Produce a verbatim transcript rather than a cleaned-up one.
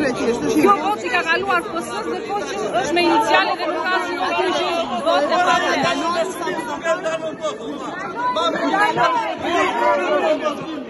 konkretisht? Kjo vot që ka kaluar Kosovë dhe po që është me iniciale dhe nuk ka si nuk të gjithë vot dhe pa të